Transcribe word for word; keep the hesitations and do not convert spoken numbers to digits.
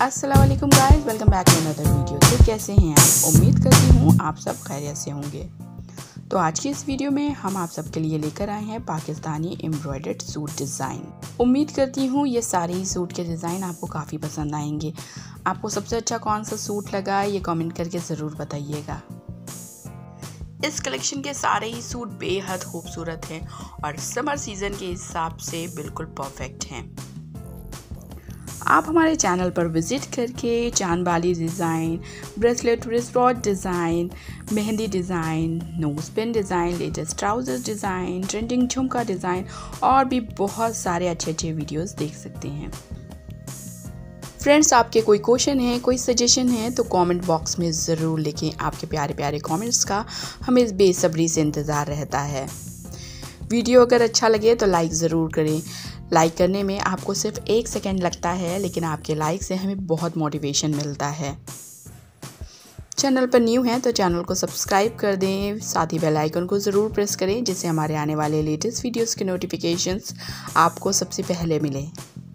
अस्सलाम वालेकुम guys, welcome back to another video. तो कैसे हैं आप? उम्मीद करती हूँ आप सब खैरियत से होंगे। तो आज की इस वीडियो में हम आप सबके लिए लेकर आए हैं पाकिस्तानी एम्ब्रॉयडर्ड सूट डिज़ाइन। उम्मीद करती हूँ ये सारे ही सूट के डिज़ाइन आपको काफ़ी पसंद आएंगे। आपको सबसे अच्छा कौन सा सूट लगा ये कमेंट करके ज़रूर बताइएगा। इस कलेक्शन के सारे ही सूट बेहद खूबसूरत हैं और समर सीज़न के हिसाब से बिल्कुल परफेक्ट हैं। आप हमारे चैनल पर विज़िट करके चांदबाली डिज़ाइन, ब्रेसलेट रिस्टॉट design, mehndi design, nose pin design, latest trouser design, trending jhumka design और भी बहुत सारे अच्छे अच्छे वीडियोस देख सकते हैं। फ्रेंड्स, आपके कोई क्वेश्चन है, कोई सजेशन है तो कमेंट बॉक्स में ज़रूर लिखें। आपके प्यारे प्यारे कमेंट्स का हमें बेसब्री से इंतज़ार रहता है। वीडियो अगर अच्छा लगे तो लाइक ज़रूर करें। लाइक करने में आपको सिर्फ एक सेकेंड लगता है, लेकिन आपके लाइक से हमें बहुत मोटिवेशन मिलता है। चैनल पर न्यू हैं तो चैनल को सब्सक्राइब कर दें, साथ ही बेल आइकन को ज़रूर प्रेस करें जिससे हमारे आने वाले लेटेस्ट वीडियोस के नोटिफिकेशंस आपको सबसे पहले मिलें।